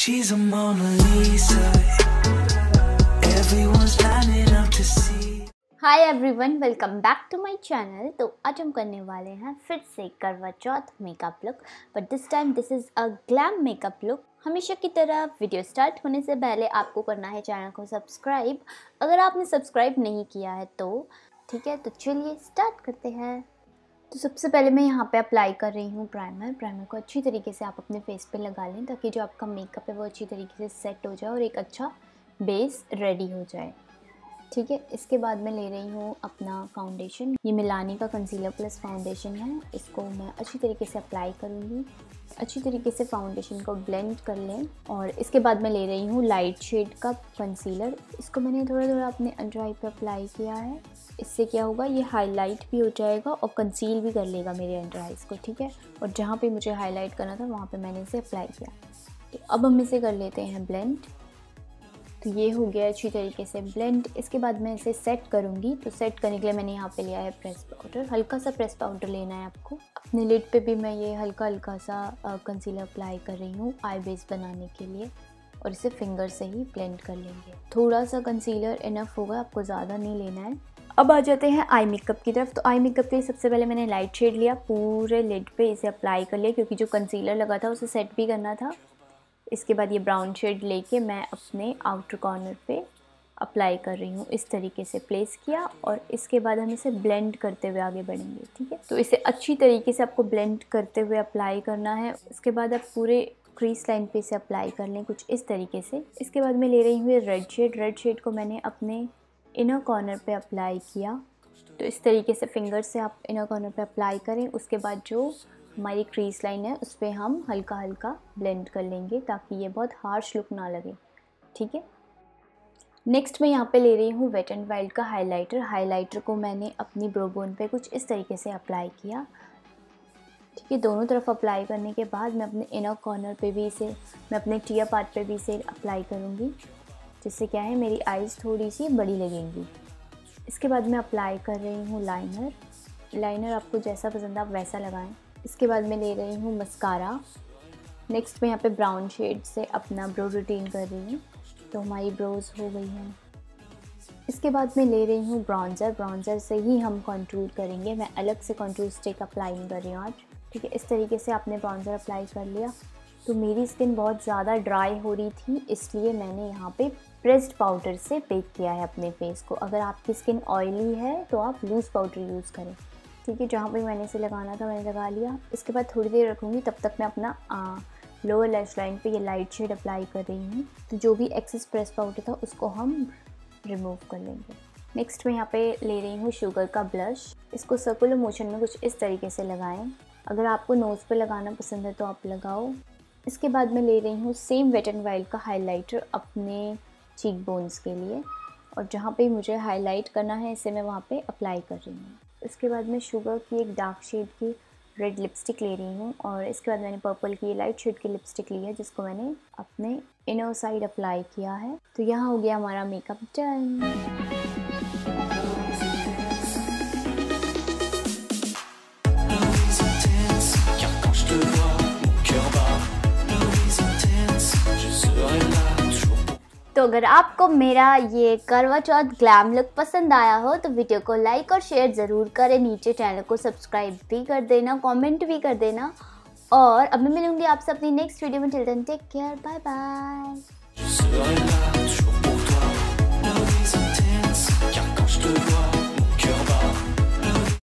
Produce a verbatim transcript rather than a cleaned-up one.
She's a Mona Lisa. Everyone's lining up to see. Hi everyone, welcome back to my channel. तो आज हम करने वाले हैं फिर से Karva Chauth makeup look, but this time this is a glam makeup look. हमेशा की तरह वीडियो स्टार्ट होने से पहले आपको करना है चैनल को सब्सक्राइब, अगर आपने सब्सक्राइब नहीं किया है तो। ठीक है, तो चलिए स्टार्ट करते हैं। तो सबसे पहले मैं यहाँ पे अप्लाई कर रही हूँ प्राइमर। प्राइमर को अच्छी तरीके से आप अपने फेस पे लगा लें ताकि जो आपका मेकअप है वो अच्छी तरीके से सेट हो जाए और एक अच्छा बेस रेडी हो जाए। ठीक है, इसके बाद मैं ले रही हूँ अपना फाउंडेशन। ये मिलानी का कंसीलर प्लस फाउंडेशन है, इसको मैं अच्छी तरीके से अप्लाई करूँगी। अच्छी तरीके से फाउंडेशन को ब्लेंड कर लें और इसके बाद मैं ले रही हूँ लाइट शेड का कंसीलर। इसको मैंने थोड़ा थोड़ा अपने अंडर आई पे अप्लाई किया है। इससे क्या होगा, ये हाईलाइट भी हो जाएगा और कंसील भी कर लेगा मेरे अंडर आइज़ को। ठीक है, और जहाँ पे मुझे हाईलाइट करना था वहाँ पे मैंने इसे अप्लाई किया। तो अब हम इसे कर लेते हैं ब्लेंड। तो ये हो गया अच्छी तरीके से ब्लेंड। इसके बाद मैं इसे सेट करूँगी। तो सेट करने के लिए मैंने यहाँ पे लिया है प्रेस पाउडर। हल्का सा प्रेस पाउडर लेना है आपको। अपने लिड पे भी मैं ये हल्का हल्का सा कंसीलर अप्लाई कर रही हूँ आई बेस बनाने के लिए, और इसे फिंगर से ही ब्लेंड कर लेंगे। थोड़ा सा कंसीलर इनफ होगा, आपको ज़्यादा नहीं लेना है। अब आ जाते हैं आई मेकअप की तरफ। तो आई मेकअप के लिए सबसे पहले मैंने लाइट शेड लिया, पूरे लिड पे इसे अप्लाई कर लिया क्योंकि जो कंसीलर लगा था उसे सेट भी करना था। इसके बाद ये ब्राउन शेड लेके मैं अपने आउटर कॉर्नर पे अप्लाई कर रही हूँ। इस तरीके से प्लेस किया और इसके बाद हम इसे ब्लेंड करते हुए आगे बढ़ेंगे। ठीक है, तो इसे अच्छी तरीके से आपको ब्लेंड करते हुए अप्लाई करना है। इसके बाद आप पूरे क्रीज लाइन पे इसे अप्लाई कर लें कुछ इस तरीके से। इसके बाद मैं ले रही हूँ रेड शेड। रेड शेड को मैंने अपने इनर कॉर्नर पे अप्लाई किया। तो इस तरीके से फिंगर से आप इनर कॉर्नर पे अप्लाई करें। उसके बाद जो हमारी क्रीज लाइन है उस पर हम हल्का हल्का ब्लेंड कर लेंगे ताकि ये बहुत हार्श लुक ना लगे। ठीक है, नेक्स्ट मैं यहाँ पे ले रही हूँ वेट एंड वाइल्ड का हाइलाइटर। हाइलाइटर को मैंने अपनी ब्रो बोन पे कुछ इस तरीके से अप्लाई किया। ठीक है, दोनों तरफ अप्लाई करने के बाद मैं अपने इनर कॉर्नर पे भी इसे, मैं अपने टियर पार्ट पे भी इसे अप्लाई करूँगी, जिससे क्या है मेरी आइज़ थोड़ी सी बड़ी लगेंगी। इसके बाद मैं अप्लाई कर रही हूँ लाइनर। लाइनर आपको जैसा पसंद आप वैसा लगाएं। इसके बाद मैं ले रही हूँ मस्कारा। नेक्स्ट मैं यहाँ पे ब्राउन शेड से अपना ब्रो रूटीन कर रही हूँ। तो हमारी ब्रोज हो गई हैं। इसके बाद मैं ले रही हूँ ब्राउन्ज़र। ब्राउन्ज़र से ही हम कंटूर करेंगे। मैं अलग से कंटूर स्टिक अप्लाई नहीं कर रही हूँ आज। ठीक है, इस तरीके से आपने ब्राउन्ज़र अप्लाई कर लिया। तो मेरी स्किन बहुत ज़्यादा ड्राई हो रही थी, इसलिए मैंने यहाँ पे प्रेस्ड पाउडर से बेक किया है अपने फेस को। अगर आपकी स्किन ऑयली है तो आप लूज़ पाउडर यूज़ करें। ठीक है, जहाँ पे मैंने इसे लगाना था मैंने लगा लिया। इसके बाद थोड़ी देर रखूँगी, तब तक मैं अपना लोअर लैश लाइन पे ये लाइट शेड अप्लाई कर रही हूँ। तो जो भी एक्सेस प्रेस पाउडर था उसको हम रिमूव कर लेंगे। नेक्स्ट मैं यहाँ पे ले रही हूँ शुगर का ब्लश। इसको सर्कुलर मोशन में कुछ इस तरीके से लगाएं। अगर आपको नोज़ पे लगाना पसंद है तो आप लगाओ। इसके बाद मैं ले रही हूँ सेम वेट एंड वाइल्ड का हाइलाइटर अपने चीक बोन्स के लिए, और जहाँ पे मुझे हाईलाइट करना है इसे मैं वहाँ पे अप्लाई कर रही हूँ। इसके बाद मैं शुगर की एक डार्क शेड की रेड लिपस्टिक ले रही हूँ, और इसके बाद मैंने पर्पल की लाइट शेड की लिपस्टिक ली है जिसको मैंने अपने इनर साइड अप्लाई किया है। तो यहाँ हो गया हमारा मेकअप डन। तो अगर आपको मेरा ये करवा चौथ ग्लैम लुक पसंद आया हो तो वीडियो को लाइक और शेयर ज़रूर करें। नीचे चैनल को सब्सक्राइब भी कर देना, कमेंट भी कर देना। और अब मैं मिलूंगी आपसे अपनी नेक्स्ट वीडियो में। Till then take care, bye bye.